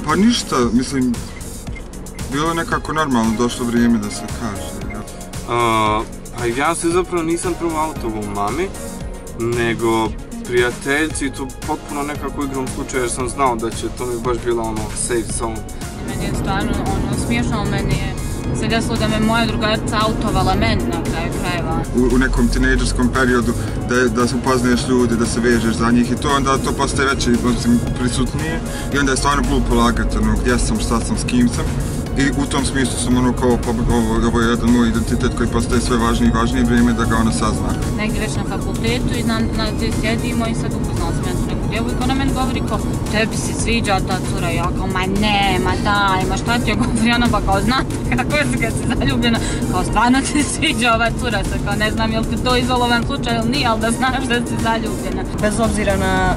Pa ništa, mislim, bilo je nekako normalno, došlo vrijeme da se kaže. Pa ja se zapravo nisam prvo autovo mami, nego prijateljci i to potpuno nekako igrom slučaja jer sam znao da će, to mi baš bilo ono safe zone. Meni je stvarno smiješno, meni je se desilo da me moja drugarica autovala meni na kraju krajeva. U nekom tinejdžerskom periodu da se upoznaješ ljudi, da se vežeš za njih i to, onda to postaje veće prisutnije i onda je stvarno glupo lagati gdje sam, šta sam, s kim sam. I u tom smislu sam kao, ovo je jedan moj identitet koji postaje sve važniji i važnije, vrijeme da ga ona sazna. Negdje već na fakultetu i gdje sjedimo i sad upoznala sam jednu neku djevojku, ona meni govori kao, tebi se sviđa ta cura, ja kao, ma ne, ma daj, ma šta ti je govori, ona pa kao, znate kako je kad si zaljubljena, kao, stvarno ti se sviđa ova cura, sad kao, ne znam jel ti to izolovan slučaj ili nije, ali da znaš da si zaljubljena. Bez obzira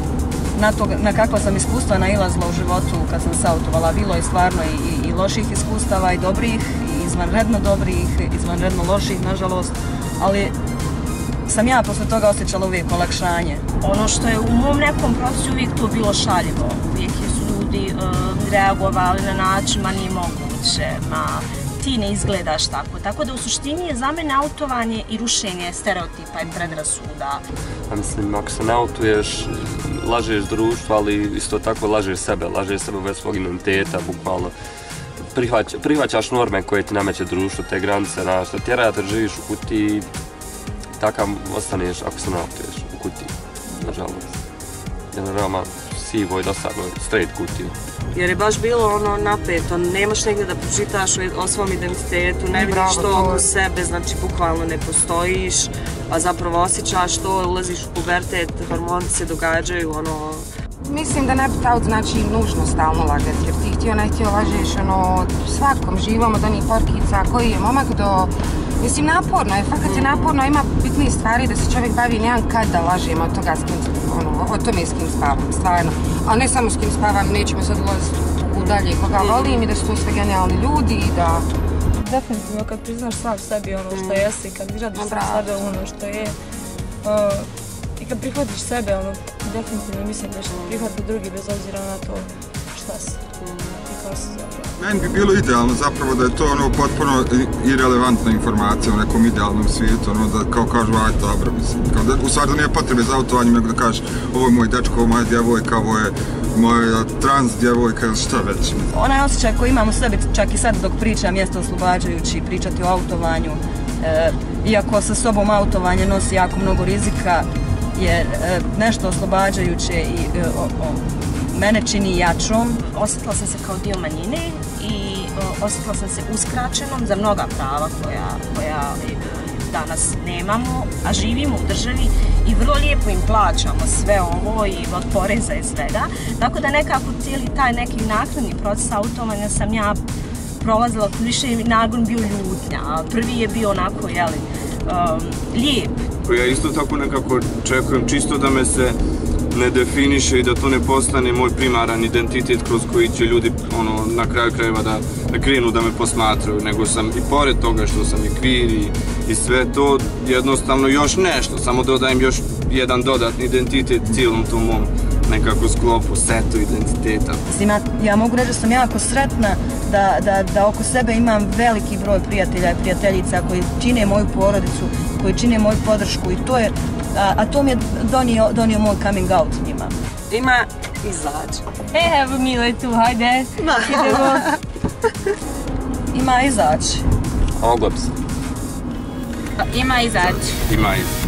na kakva sam iskustva nailazila u životu kad sam se autovala, bilo je stvarno i loših iskustava i dobrih, i izvanredno dobrih, izvanredno loših, nažalost, ali sam ja posle toga osjećala uvijek olakšanje. Ono što je u mom nekom procesu uvijek to bilo šaljivo, uvijek su ljudi reagovali na način, ma nije moguće, ma ti ne izgledaš tako. Tako da u suštini je za mene autovanje i rušenje stereotipa i predrasuda. Mislim, ako se ne autuješ, lažeš društvo, ali isto tako lažeš sebe u vezi svog identiteta, bukvalno. Prihvaćaš norme koje ti nameće društvo, te granice, što tjera da živiš u kutiji, takav ostaneš ako se ne autuješ u kutiji, nažalost. Jedan veoma sivo i dosadno, straight kutiju. Jer je baš bilo ono napeto, nemaš negdje da pročitaš o svom identitetu, ne vidiš to oko sebe, znači bukvalno ne postojiš, a zapravo osjećaš to, ulaziš u pubertet, hormoni se događaju, ono... Mislim da ne bi taut znači nužno stalno lagati, jer ti htio ne htio lažeš svakom živom od onih porkica koji je momak do... Mislim, naporno je, fakat je naporno, ima bitnije stvari da se čovjek bavi, nemam kad da lažem od toga s kim, o tome s kim spavam, stvarno. Ali ne samo s kim spavam, nećemo sad ulaziti u dalje koga volim i da su to sve genijalni ljudi i da... Definitivno, kad priznaš sam sebi ono što jesi, kad izradiš sam sebe ono što je i kad prihvatiš sebe, ono, definitivno mislim da će prihvatiti drugi bez obzira na to šta si i ko si zapravo. Meni bi bilo idealno zapravo da je to potpuno irelevantna informacija u nekom idealnom svijetu, da kao kažu aj dobro, mislim. U stvari da nije potrebe za autovanjem, nego da kažeš ovo je moj dečko, ovo je moja djevojka, ovo je moja trans djevojka ili šta već. Onaj osjećaj koji imam u sebi, čak i sad dok pričam, jeste oslobađajući pričati o autovanju. Iako sa sobom autovanje nosi jako mnogo rizika, je nešto oslobađajuće i mene čini jačom. Osjetila sam se kao dio manjine i osjetila sam se uskraćenom za mnoga prava koja danas nemamo, a živimo u državi i vrlo lijepo im plaćamo sve ovo i od poreza i svega. Tako da nekako cijeli taj neki naknadni proces autovanja sam ja prolazila, više je nagon bio ljutnja, a prvi je bio onako, lijep. Ja isto tako nekako čekujem čisto da me se ne definiše i da to ne postane moj primaran identitet kroz koji će ljudi na kraju krajeva da krenu da me posmatraju, nego sam i pored toga što sam i queer i sve to jednostavno još nešto, samo dodajem još jedan dodatni identitet cijelom tom mom nekako sklopu, setu identiteta. Ja mogu reći da sam jako sretna da oko sebe imam veliki broj prijatelja i prijateljica koji čine moju porodicu, koji čine moju podršku i to je, a to mi je donio moj coming out njima. Ima izađi. Evo Mile tu, hajde, idemo. Ima izaći. Oglaps. Ima izaći. Ima izaći.